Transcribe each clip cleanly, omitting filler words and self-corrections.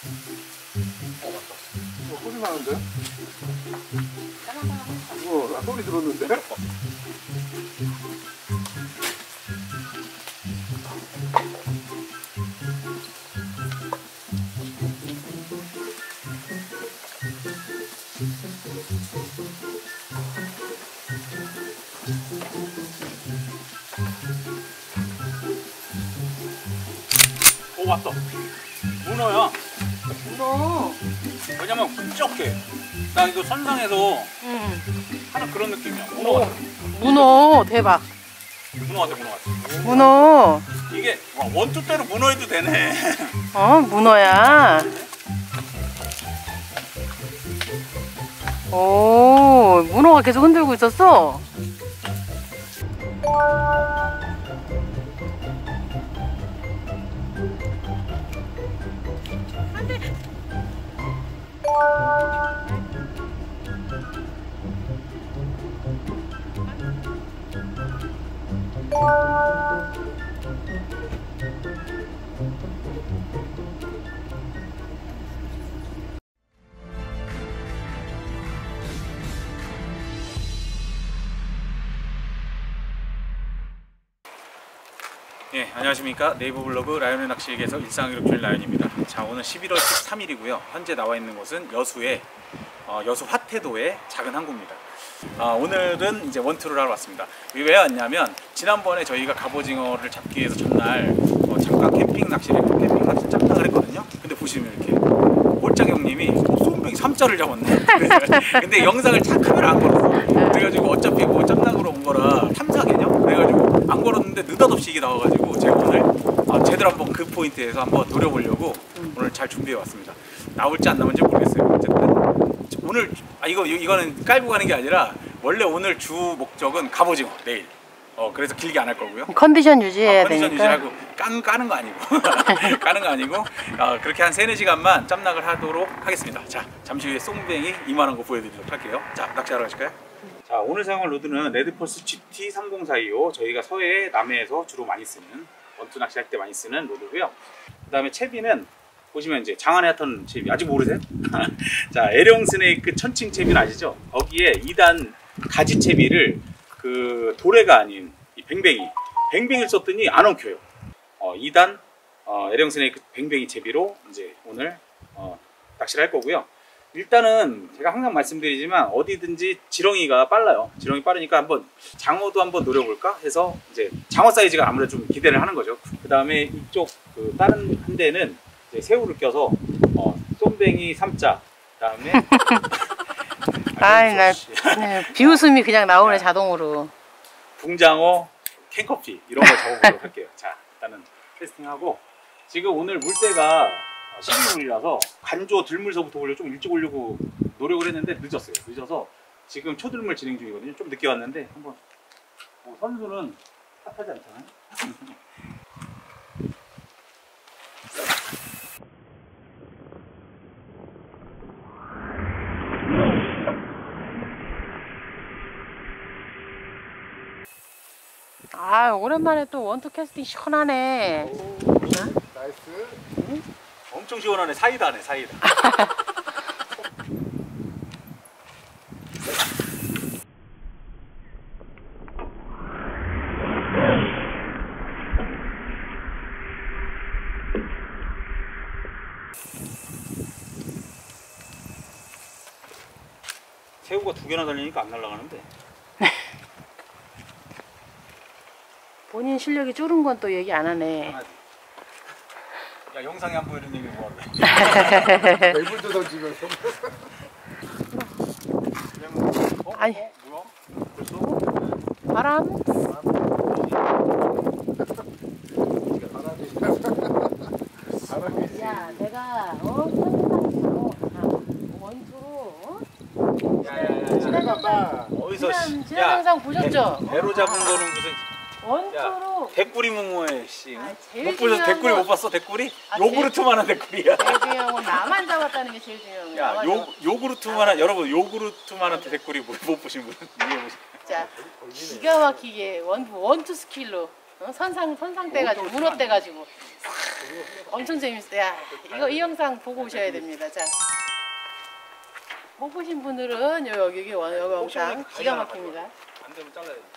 소리 나는데? 나 소리 들었는데? 오, 왔다. 문어야. 문어. 왜냐면 끈적해. 나 이거 선상에서 하는 그런 느낌이야. 문어 같아. 문어 대박. 문어 같아, 문어 같아. 문어. 이게 와, 원투대로 문어 해도 되네. 문어야. 오, 문어가 계속 흔들고 있었어. 예, 안녕하십니까. 네이버 블로그 라이온의 낚시에서 일상기록 중인 라이온입니다. 자, 오늘 11월 13일이고요. 현재 나와 있는 곳은 여수의 여수 화태도의 작은 항구입니다. 오늘은 이제 원투를 하러 왔습니다. 왜 왔냐면 지난번에 저희가 갑오징어를 잡기 위해서 전날 잠깐 캠핑 낚시를 짬뽕을 했거든요. 근데 보시면 이렇게 꼴짱 형님이 쏨뱅이 3자를 잡았네. 근데 영상을 카메라 안 걸었어. 그래가지고 어차피 뭐 짬낚으로 온 거라 탐사 개념? 그래가지고 안 걸었는데 느닷없이 이게 나와가지고 제가 오늘 제대로 한번 그 포인트에서 한번 노려보려고 오늘 잘 준비해 왔습니다. 나올지 안 나올지 모르겠어요. 어쨌든 오늘 이거는 깔고 가는 게 아니라 원래 오늘 주 목적은 갑오징어 내일. 그래서 길게 안 할 거고요. 컨디션 유지해야 컨디션 되니까. 유지하고 까는 거 아니고 까는 거 아니고 그렇게 한 3-4시간만 짬낚을 하도록 하겠습니다. 자, 잠시 후에 쏨뱅이 이만한 거 보여드리도록 할게요. 자, 낚시하러 가실까요? 자, 오늘 사용할 로드는 레드펄스 GT30425. 저희가 서해 남해에서 주로 많이 쓰는 원투 낚시할 때 많이 쓰는 로드고요. 그 다음에 채비는 보시면 이제 장안에 핫던 채비 아직 모르세요? 자, 에령 스네이크 천칭 채비는 아시죠? 거기에 2단 가지 채비를 그 도래가 아닌 이 뱅뱅이를 썼더니 안 엉켜요. 2단 에령 스네이크 뱅뱅이 채비로 이제 오늘 낚시를 할 거고요. 일단은 제가 항상 말씀드리지만 어디든지 지렁이가 빨라요. 지렁이 빠르니까 한번 장어도 한번 노려볼까 해서 이제 장어 사이즈가 아무래도 좀 기대를 하는 거죠. 그 다음에 이쪽 다른 한 대는 이제 새우를 껴서 쏨뱅이 3자, 그 다음에 나 비웃음이 그냥 나오네 자동으로. 붕장어, 캔커피 이런 거 적어보도록 할게요. 자, 일단은 테스팅하고 지금 오늘 물때가 12물이라서 간조 들물서부터 좀 일찍 오려고 노력을 했는데 늦어서 지금 초들물 진행 중이거든요. 좀 늦게 왔는데 한번 선수는 탓하지 않잖아요. 오랜만에 또 원투 캐스팅 시원하네. 나이스. 엄청 시원하네. 사이다네, 사이다. 새우가 2개나 달리니까 안 날아가는데. 본인 실력이 줄은 건 또 얘기 안 하네. 야, 영상에 안 보이는 얘기 뭐하네. 벨불도 던지면서. 아니. 뭐야? 벌써? 바람? 야, 내가 원투로 야야야. 어디서 지난 영상 보셨죠? 배로 잡은 거는 무슨 원투로 대꾸리 무모해 씨. 제일 못 보셨어? 중요한 대꾸리 건- 못 봤어? 대꾸리? 요구르트만한 대꾸리야. 제일 중요한 건 나만 잡았다는 게 제일 중요한 야, 거야. 요구르트만한 여러분 요구르트만한 대꾸리 못 보신 분 이해 보시. 자, 기가 막히게 원투 스킬로 선상 떼가지고 문어 떼가지고 엄청 재밌어요. 야, 이거 이 영상 보고 오셔야 됩니다. 자, 못 보신 분들은 여기 영상 기가 막힙니다. 안 되면 잘라야 돼.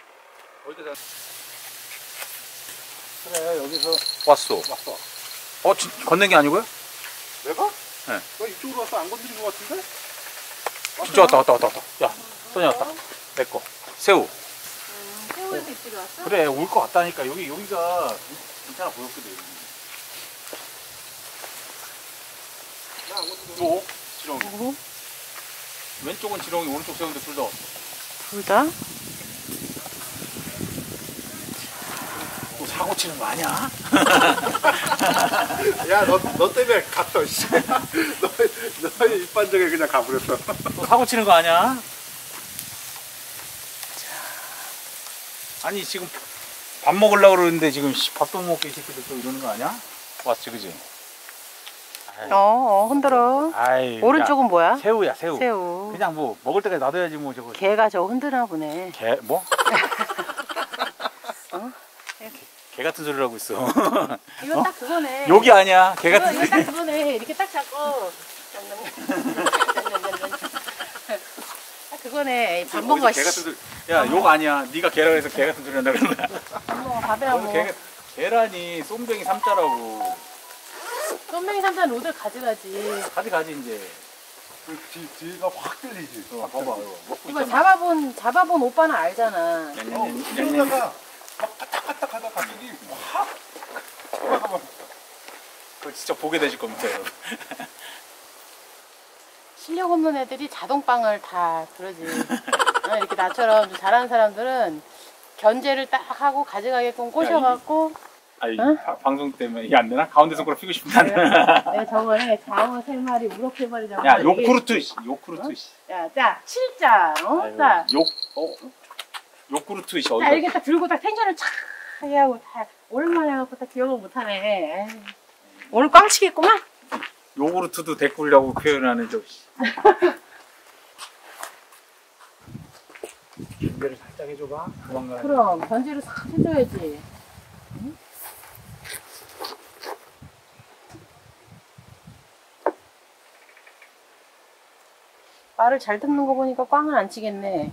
그래 여기서 왔어. 건넨 게 아니고요? 내가? 네. 너 이쪽으로 와서 안 건드린 것 같은데? 진짜 왔다. 야, 소녀 왔다. 내 거. 새우. 새우에서 입질이 왔어? 그래 올 것 같다니까. 여기가 괜찮아 보였거든. 나안 건드린 또 지렁이. 뭐? 왼쪽은 지렁이, 오른쪽 새우인데 둘 다. 둘 다? 또 사고 치는 거 아니야? 야, 너 때문에 갔어, 씨. 너의 입반정에 그냥 가버렸어. 또 사고 치는 거 아니야? 아니 지금 밥 먹으려고 그러는데 지금 밥도 못 먹게 이 새끼들 또 이러는 거 아니야? 왔지 그지? 흔들어. 아이, 오른쪽은 뭐야? 새우야 새우. 새우. 그냥 뭐 먹을 때까지 놔둬야지 뭐 저거. 개가 저거 흔드나 보네. 개 뭐? 어? 개 같은 소리를 하고 있어. 이건 딱 그거네. 욕이 아니야. 개 같은 이거 딱 소리. 그거네. 이렇게 딱 잡고. 딱 그거네. 밥 먹어. 개 같은 소리. 야, 욕 아니야. 네가 개라고 해서 개 같은 소리 한다 그런 거야. 밥 먹어. 밥이라고. 계란이 쏨뱅이 삼자라고. 쏨뱅이 삼산 로드 가져가지. 가지 이제. 뒤가 확 들리지. 봐봐 이거. 먹고 이거 있잖아. 잡아본 오빠는 알잖아. 그러다가 막 까딱까딱 하다 갑자기 확 돌아가면 그거 진짜 보게 되실 겁니다, 여러분. 실력 없는 애들이 자동빵을 다 그러지. 이렇게 나처럼 좀 잘하는 사람들은 견제를 딱 하고 가져가게끔 꼬셔갖고. 아니, 어? 방송 때문에 이게 안 되나? 가운데 손가락 피고 싶다. 내가 저번에 장어 3마리, 우럭 3마리 잡고. 야, 요구르트, 씨. 요구르트, 씨. 야, 자, 7자. 아유, 자, 요구르트, 씨. 자, 어디가? 이렇게 딱 들고 딱 텐션을 촥 하게 하고 다 오랜만에 해갖고 딱 기억을 못하네. 에이. 오늘 꽝 치겠구만? 요구르트도 데꾸려고 표현하는 저, 씨. 준비를 살짝 해줘봐. 도망가야 그럼, 견제를 싹 해줘야지. 응? 말을 잘 듣는 거 보니까 꽝은 안 치겠네.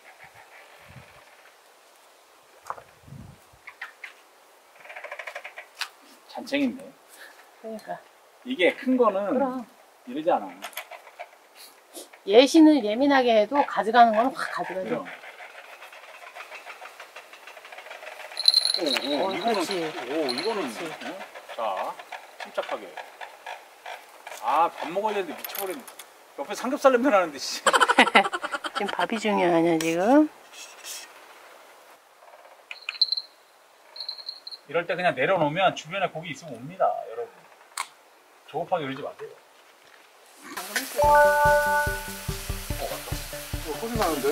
잔챙인데. 그러니까. 이게 큰 거는 그럼. 이러지 않아. 예신을 예민하게 해도 가져가는 거는 확 가져가죠. 그럼. 이거는, 그렇지. 이거는. 그렇지. 어? 자, 침착하게. 아, 밥 먹어야 되는데 미쳐버렸네. 옆에 삼겹살 냄새 나는데, 씨. 지금 밥이 중요하냐, 지금? 이럴 때 그냥 내려놓으면 주변에 고기 있으면 옵니다, 여러분. 조급하게 이러지 마세요. 소리 나는데?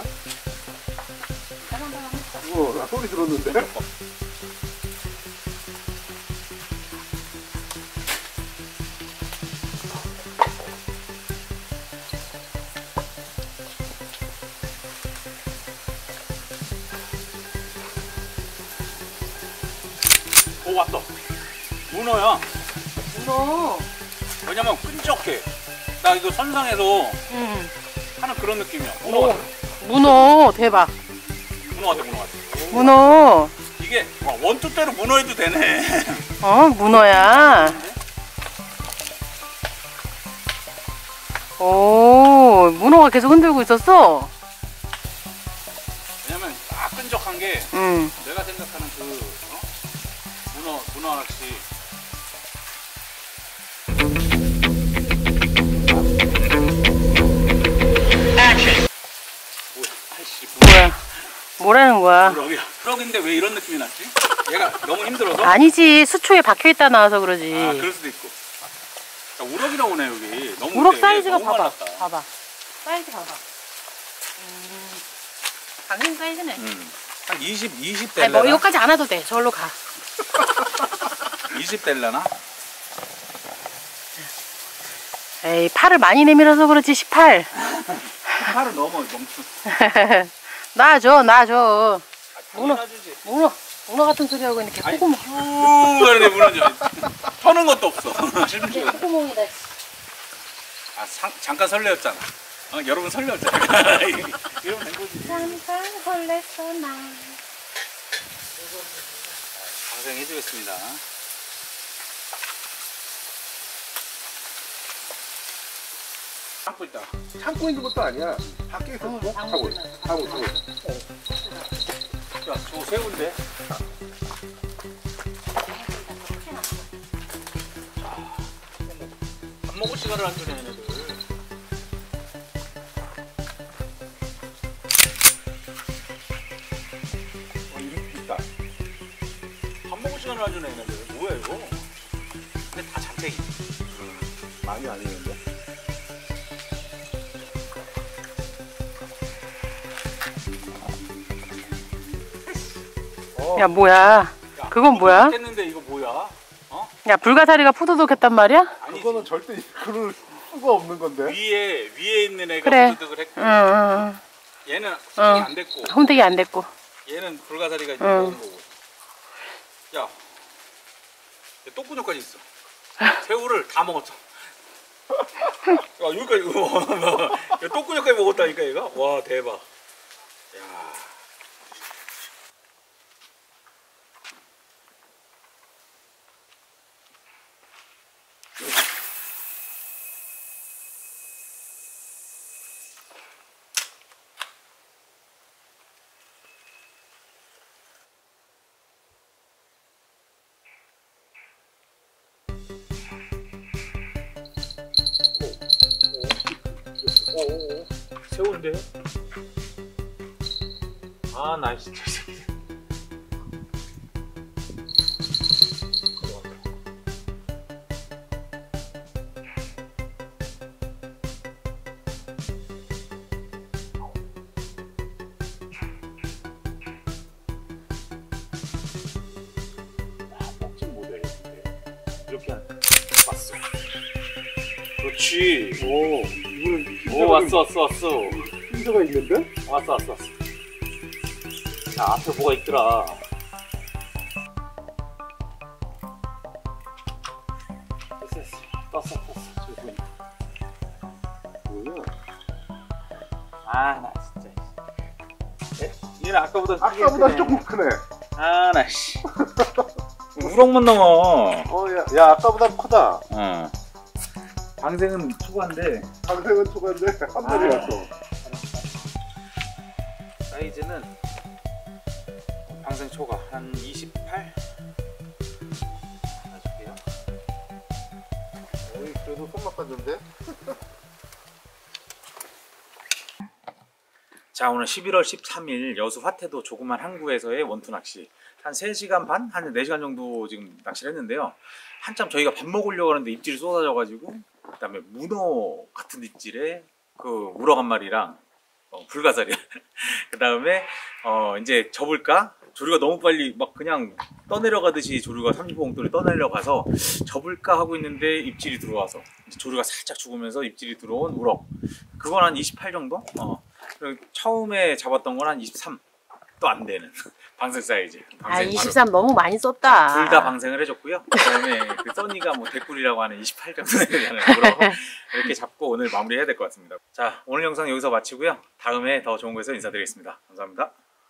나 소리 들었는데? 오, 왔다. 문어야. 문어. 왜냐면 끈적해. 나 이거 선상에서 응. 하는 그런 느낌이야. 문어 같아. 문어, 대박. 문어 같아, 문어 같아. 문어. 이게 원투대로 문어 해도 되네. 문어야. 오, 문어가 계속 흔들고 있었어? 왜냐면 딱 끈적한 게 응. 내가 생각하는 문어 낚시. 뭐야? 뭐라는 거야? 우럭이야. 우럭인데 왜 이런 느낌이 났지? 얘가 너무 힘들어서? 아니지, 수초에 박혀있다 나와서 그러지. 아, 그럴 수도 있고. 자, 우럭이라고 오네 여기. 너무 우럭 근데 사이즈가 너무 봐봐. 많았다. 봐봐. 사이즈 봐봐. 당근 사이즈네. 한 20 아니, 될려나? 뭐, 여기까지 안 와도 돼. 저기로 가. 20 될려나? 에이, 팔을 많이 내밀어서 그렇지, 18. 팔을 넘어 멈추. 놔줘, 놔줘. 문어. 문어 주지. 문어 같은 소리 하고 이렇게 아니, 코고모. 쭉 가는데 무너져. 서는 것도 없어. 실패. 구멍이다. 아, 잠깐 설레었잖아. 여러분 설레었잖아. 이러면 된 거지. 잠깐 설렜어 나. 방생해주겠습니다. 참고 있다. 참고 있는 것도 아니야. 밖에 있어. 하고. 야, 저거 새우인데? 밥 먹을 시간을 안 주네, 얘네들. 이렇게 있다. 밥 먹을 시간을 안 주네, 얘네들. 뭐야, 이거? 근데 다 잔뜩이. 많이 아니는데. 야 뭐야? 그건 뭐야? 했는데 이거 뭐야? 어? 야 불가사리가 푸드득했단 말이야? 아니지. 그거는 절대 그럴 수가 없는 건데. 위에 있는 애가 그래. 부드득을 했고 응. 얘는 손이 안 됐고 혼택이 안 됐고. 얘는 불가사리가 이제 응. 먹은 거고. 야, 얘 똥구녕까지 있어. 새우를 다 먹었어. 야, 여기까지 야, 똥구녕까지 먹었다니까 얘가. 와 대박. 야. 새우인데? 아, 나 진짜. 멋진 모델인데. 이렇게 왔어. 그렇지. 오, 이거는 오, 왔어. 힌트가 있는데? 왔어. 자, 앞에 뭐가 있더라. 됐어. 떴어. 저기 보인다. 뭐야? 아, 나 진짜. 얘는 아까보다 아까보다 조금 크네. 아, 나 씨. 우럭만 넘어. 야, 아까보다 크다. 어. 방생은 초과인데 방생은 초반데 한 마리 왔어. 사이즈는 방생 초과 한 28. 해줄게요. 어이, 그래도 손맛 갔는데? 자, 오늘 11월 13일 여수 화태도 조그만 항구에서의 원투 낚시 한 3시간 반? 한 4시간 정도 지금 낚시를 했는데요. 한참 저희가 밥 먹으려고 하는데 입질이 쏟아져가지고 그 다음에 문어 같은 입질에 그 우럭 한 마리랑 불가사리 그 다음에 이제 접을까? 조류가 너무 빨리 막 그냥 떠내려가듯이 조류가 30봉돌이 떠내려가서 접을까 하고 있는데 입질이 들어와서 이제 조류가 살짝 죽으면서 입질이 들어온 우럭, 그건 한 28 정도? 그리고 처음에 잡았던 건 한 23 또 안 되는 방생 사이즈. 아 23 너무 많이 썼다. 둘 다 방생을 해줬고요. 그다음에 그 써니가 뭐 대꿀이라고 하는 28 정도 되는 우럭 이렇게 잡고 오늘 마무리해야 될 것 같습니다. 자, 오늘 영상 여기서 마치고요. 다음에 더 좋은 곳에서 인사드리겠습니다. 감사합니다.